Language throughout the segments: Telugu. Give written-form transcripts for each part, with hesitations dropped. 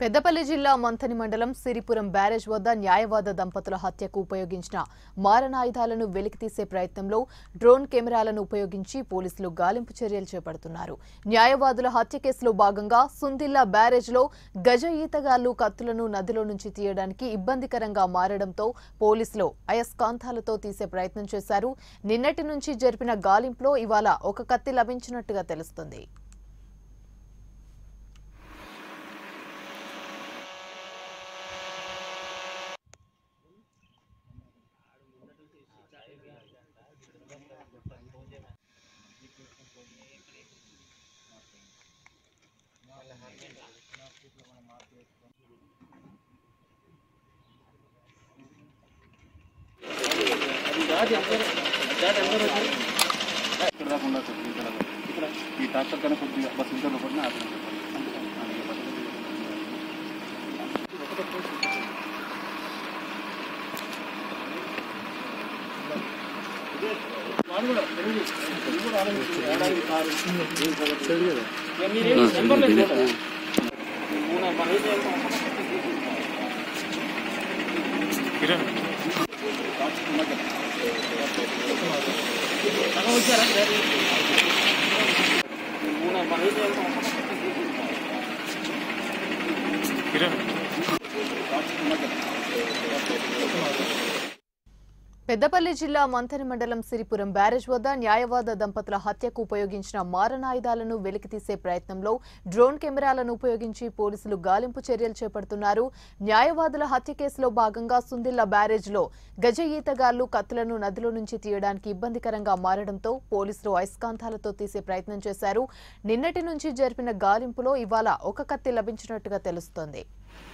పెద్దపల్లి జిల్లా మంథని మండలం సిరిపురం బ్యారేజ్ వద్ద న్యాయవాద దంపతుల హత్యకు ఉపయోగించిన మారణాయుధాలను వెలికితీసే ప్రయత్నంలో డ్రోన్ కెమెరాలను ఉపయోగించి పోలీసులు గాలింపు చర్యలు చేపడుతున్నారు. న్యాయవాదుల హత్య కేసులో భాగంగా సుందిల్లా బ్యారేజ్లో గజ ఈతగాళ్లు కత్తులను నదిలో నుంచి తీయడానికి ఇబ్బందికరంగా మారడంతో పోలీసులు అయస్కాంతాలతో తీసే ప్రయత్నం చేశారు. నిన్నటి నుంచి జరిపిన గాలింపులో ఇవాళ ఒక కత్తి లభించినట్టుగా తెలుస్తుంది. ఈ ట్రాక్టర్ కన్నా కొద్దిగా బస్ ఇంటర్లో పడిన పెద్దపల్లి జిల్లా మంథని మండలం సిరిపురం బ్యారేజ్ వద్ద న్యాయవాద దంపతుల హత్యకు ఉపయోగించిన మారణాయుధాలను వెలికితీసే ప్రయత్నంలో డ్రోన్ కెమెరాలను ఉపయోగించి పోలీసులు గాలింపు చర్యలు చేపడుతున్నారు. న్యాయవాదుల హత్య కేసులో భాగంగా సుందిల్లా బ్యారేజ్లో గజ ఈతగాళ్లు కత్తులను నదిలో నుంచి తీయడానికి ఇబ్బందికరంగా మారడంతో పోలీసులు అయస్కాంతాలతో తీసే ప్రయత్నం చేశారు. నిన్నటి నుంచి జరిపిన గాలింపులో ఇవాళ ఒక కత్తి లభించినట్టుగా తెలుస్తోంది.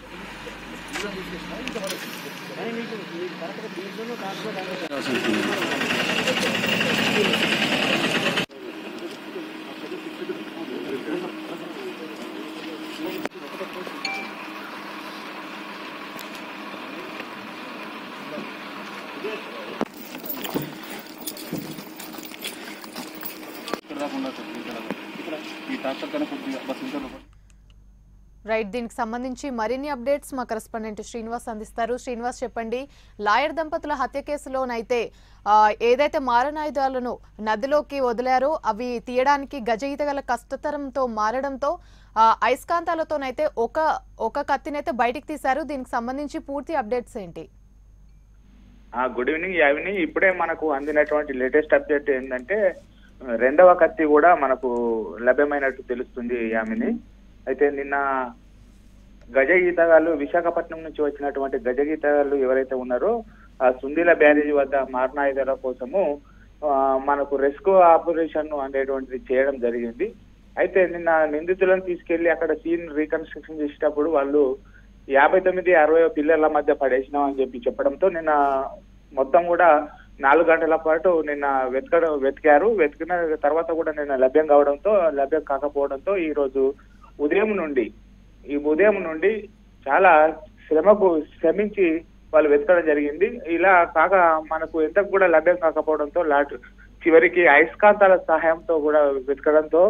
ఈ ట్రాక్టర్ కన్నా కొద్దిగా బస్ ఇంటర్లో రైట్, దీనికి సంబంధించి మరిన్ని అప్డేట్స్ మా కరెస్పాండెంట్ శ్రీనివాస్ అందిస్తారు. శ్రీనివాస్, చెప్పండి. లాయర్ దంపతుల హత్య కేసులోనైతే ఏదైతే మారణాయుధాలను నదిలోకి వదిలారో అవి తీయడానికి గజ ఈతగల కష్టతరంతో మారడంతో అయస్కాంతాలతోనైతే ఒక కత్తినైతే బయటికి తీశారు. దీనికి సంబంధించి పూర్తి అప్డేట్స్ ఏంటి? గుడ్ ఈవినింగ్ యావిని. ఇప్పుడే మనకు అందినటువంటి లేటెస్ట్ అప్డేట్ ఏంటంటే రెండవ కత్తి కూడా మనకు లభ్యమైనట్టు తెలుస్తుంది యామిని. అయితే నిన్న గజ ఈతగాళ్ళు విశాఖపట్నం నుంచి వచ్చినటువంటి గజ ఈతగాళ్ళు ఎవరైతే ఉన్నారో ఆ సుందిల బ్యారేజీ వద్ద మారణాయుధాల కోసము మనకు రెస్క్యూ ఆపరేషన్ అనేటువంటిది చేయడం జరిగింది. అయితే నిన్న నిందితులను తీసుకెళ్లి అక్కడ సీన్ రీకన్స్ట్రక్షన్ చేసేటప్పుడు వాళ్ళు 59-60 పిల్లర్ల మధ్య పడేసినాం అని చెప్పడంతో నిన్న మొత్తం కూడా 4 గంటల పాటు నిన్న వెతికారు. వెతికిన తర్వాత కూడా నిన్న లభ్యం కాకపోవడంతో ఈ రోజు ఉదయం నుండి చాలా శ్రమించి వాళ్ళు వెతకడం జరిగింది. ఇలా కాక మనకు ఎంత కూడా లభ్యం కాకపోవడంతో చివరికి అయస్కాంతాల సహాయంతో కూడా వెతకడంతో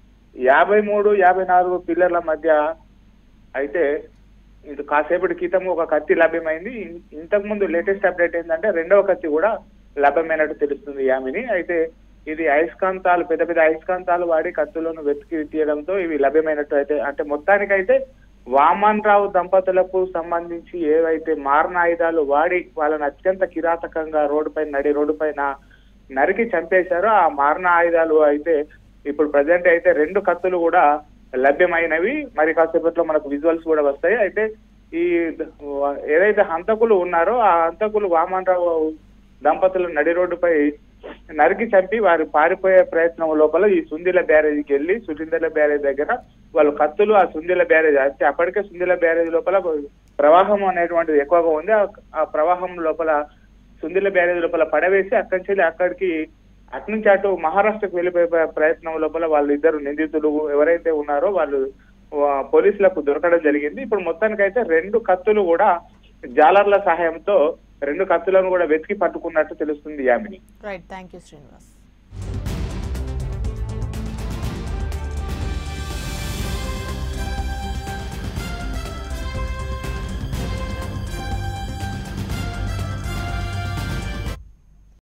53-54 పిల్లర్ల మధ్య అయితే ఇది కాసేపటి క్రితం ఒక కత్తి లభ్యమైంది. ఇంతకు ముందు లేటెస్ట్ అప్డేట్ ఏంటంటే రెండవ కత్తి కూడా లభ్యమైనట్టు తెలుస్తుంది యామిని. అయితే ఇది అయస్కాంతాలు పెద్ద అయస్కాంతాలు వాడి కత్తులను వెతికి తీయడంతో ఇవి లభ్యమైనట్టు అయితే అంటే మొత్తానికైతే వామన్ రావు దంపతులకు సంబంధించి ఏవైతే మారణాయుధాలు వాడి వాళ్ళని అత్యంత కిరాతకంగా నడి రోడ్డుపైన నరికి చంపేశారో ఆ మారణ ఆయుధాలు అయితే ఇప్పుడు ప్రజెంట్ అయితే 2 కత్తులు కూడా లభ్యమైనవి. మరి కాసేపట్లో మనకు విజువల్స్ కూడా వస్తాయి. అయితే ఈ ఏదైతే హంతకులు ఉన్నారో ఆ హంతకులు వామన్ రావు దంపతులు నడి రోడ్డుపై నరికి చంపి వారు పారిపోయే ప్రయత్నం లోపల ఈ సుందిల బ్యారేజీకి వెళ్ళి సుందిల బ్యారేజ్ దగ్గర వాళ్ళు కత్తులు ఆ సుందిల బ్యారేజ్ అంటే అప్పటికే సుందిల బ్యారేజ్ లోపల ప్రవాహం అనేటువంటిది ఎక్కువగా ఉంది. ఆ ప్రవాహం లోపల సుందిల బ్యారేజ్ లోపల పడవేసి అటు నుంచి అటు మహారాష్ట్రకు వెళ్ళిపోయే ప్రయత్నం లోపల వాళ్ళు ఇద్దరు నిందితులు ఎవరైతే ఉన్నారో వాళ్ళు పోలీసులకు దొరకడం జరిగింది. ఇప్పుడు మొత్తానికైతే 2 కత్తులు కూడా జాలర్ల సహాయంతో 2 కత్తులను కూడా వెతికి పట్టుకున్నట్టు తెలుస్తుంది యామిని. Right, thank you Srinivas.